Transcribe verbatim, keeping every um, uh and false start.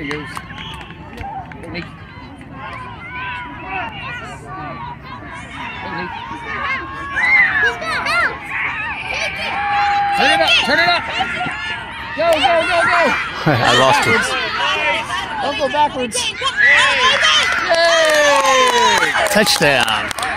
he goes. Nick. Hey, Nick. He's gonna bounce. Turn it up, turn it up. Go, go, go, go. I lost it. Don't go backwards. Yay! Touchdown.